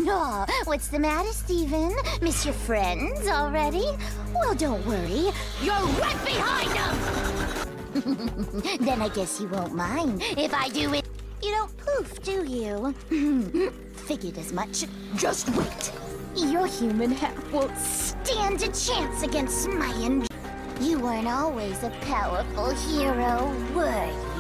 Aw, what's the matter, Steven? Miss your friends already? Well, don't worry. You're right behind them! Then I guess you won't mind if I do it. You don't poof, do you? Figured as much. Just wait. Your human half won't stand a chance against my You weren't always a powerful hero, were you?